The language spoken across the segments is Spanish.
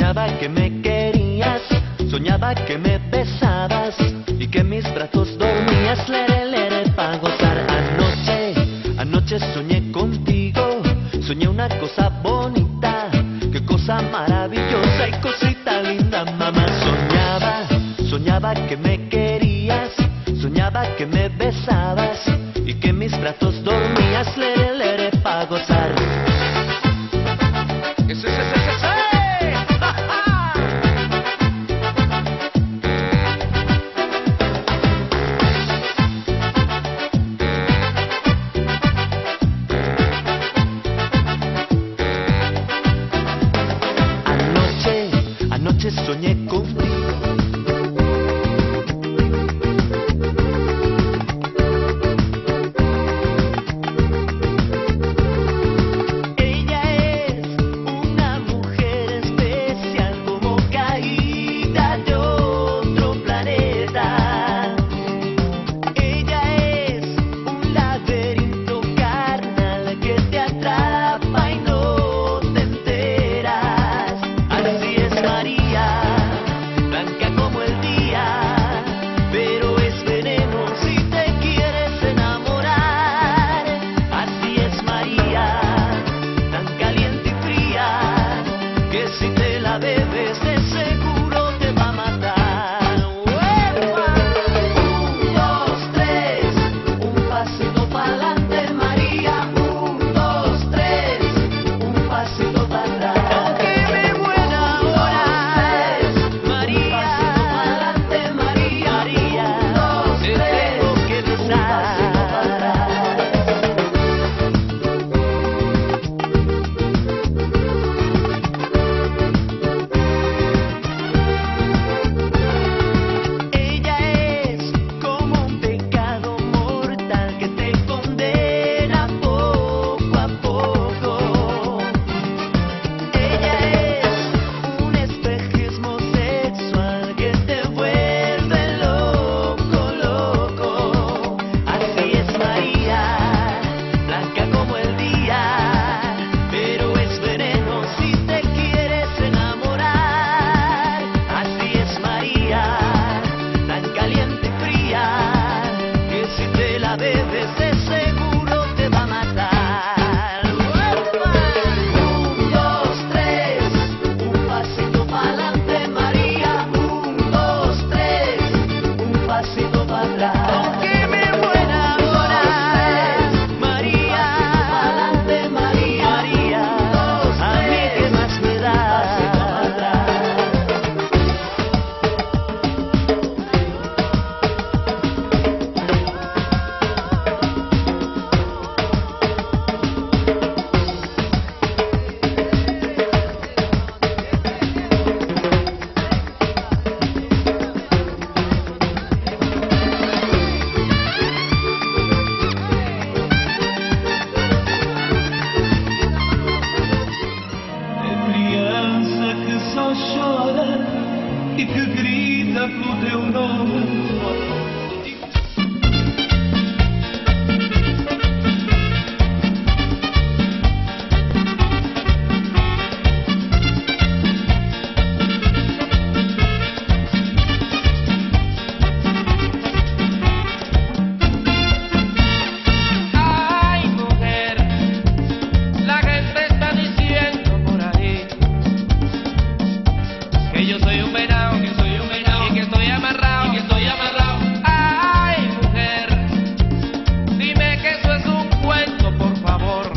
Soñaba que me querías, soñaba que me besabas y que mis brazos dormías, lere, pa' gozar. Anoche soñé contigo, soñé una cosa bonita, qué cosa maravillosa y cosita linda, mamá. Soñaba que me querías, soñaba que me besabas y que mis brazos dormías, lere, pa' gozar. Anoche soñé contigo. Ella es una mujer especial, como caída de otro planeta. Ella es un laberinto carnal que te atrapa y no te enteras. Así es María, blanca como el día, pero es veneno si te quieres enamorar. Así es María, tan caliente y fría, que si te la bebes de seguro te va a matar. ¡Uepa! 1, 2, 3, un pasito pa'lante María. 1, 2, 3, un pasito para atrás. Bebes de seguro te va a matar. 1, 2, 3, un pasito pa'lante María. 1, 2, 3, un pasito para atrás. Aunque me muera ahora, María, pa'lante María. A mí que más me da. Chora e que grita pelo teu nome. Yo soy un venado, y que estoy amarrado, Ay, mujer, dime que eso es un cuento, por favor.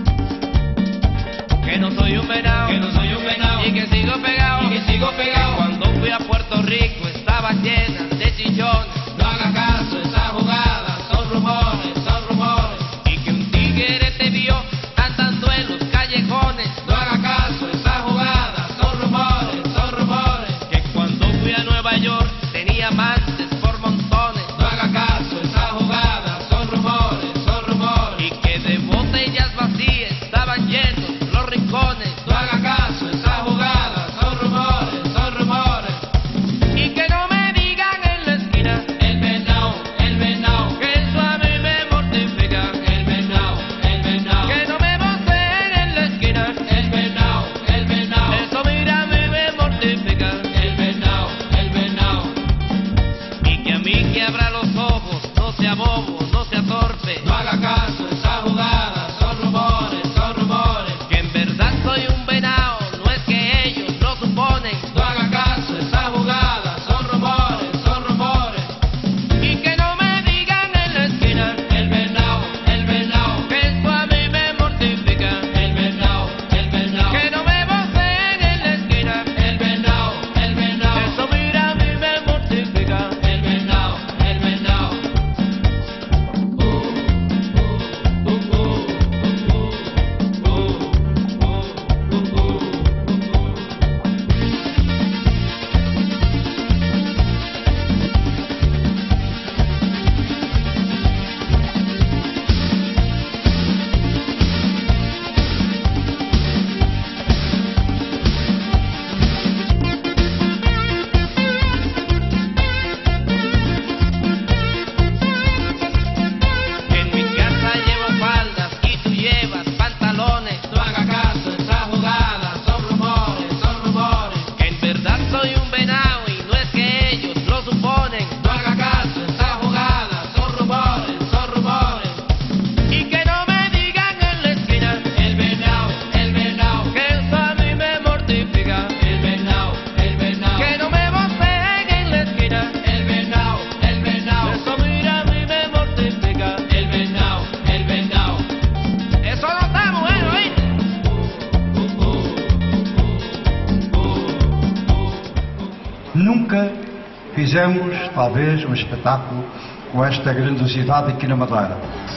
Que no soy un venado, y que sigo pegado, Que cuando fui a Puerto Rico estaba llena de chillones. No hagas caso, esa jugada son rumores. Y que un tigre te vio andando en los callejones. No hagas caso, esa jugada son rumores. Fui a Nueva York, tenía amantes por montones. No haga caso, esa jugada son rumores. Y que de botellas vacías estaban llenos los rincones. No haga caso, esa jugada son rumores. Y que no me diga nunca fizemos, talvez, um espetáculo com esta grandiosidade aqui na Madeira.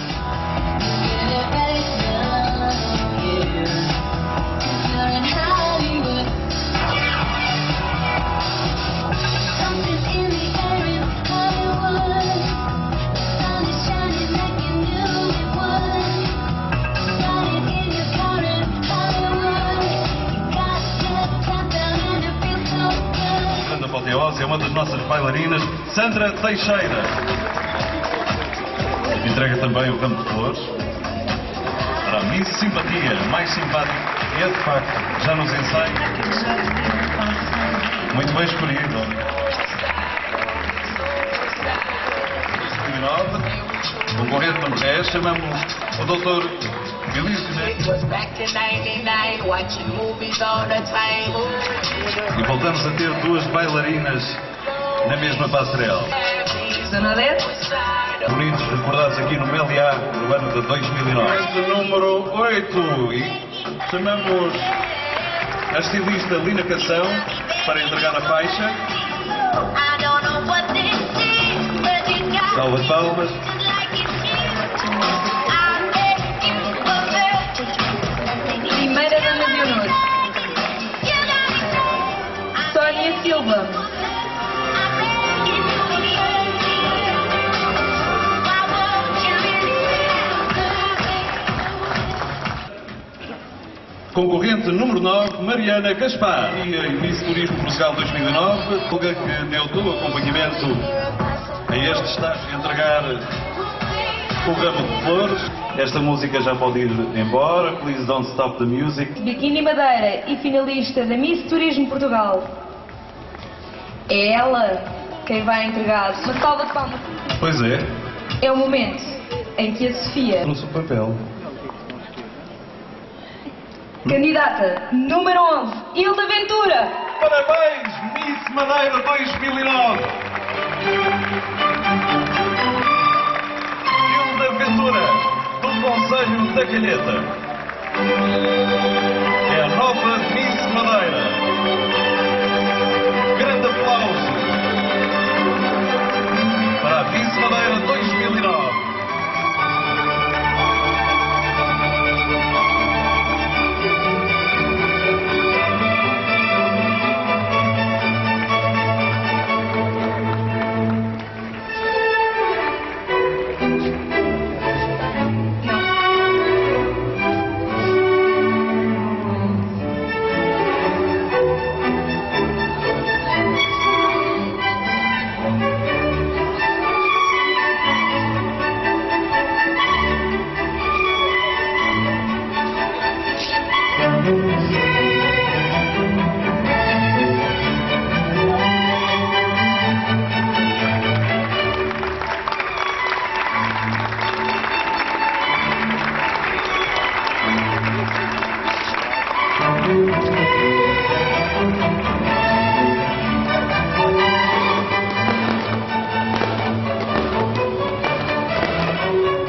É uma das nossas bailarinas, Sandra Teixeira. Entrega também o ramo de flores para a Miss Simpatia, mais simpática. É de facto, já nos ensaios. Muito bem escolhido. 2009, concorrente número 10, chamamos o Dr. E voltamos a ter duas bailarinas na mesma passarela. Bonitos recordados aqui no Meliá, no ano de 2009. Número 8. E chamamos a estilista Lina Cação para entregar a faixa. Salva de palmas. Primeira dama de honor, Sónia Silva. Concorrente número 9, Mariana Gaspar. E a Miss Turismo Portugal 2009, que deu todo o acompanhamento a este estágio, entregar o ramo de flores. Esta música já pode ir embora. Please don't stop the music. Biquíni Madeira e finalista da Miss Turismo Portugal. É ela quem vai entregar uma salva de palmas. Pois é. É o momento em que a Sofia, Trouxe o papel. candidata número 11, Hilda Ventura. Parabéns, Miss Madeira 2009. Hilda Ventura, do Conselho da Calheta. É a nova Miss Madeira. Grande aplauso para a Miss Madeira 2009.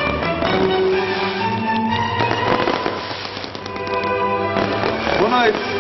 Boa noite.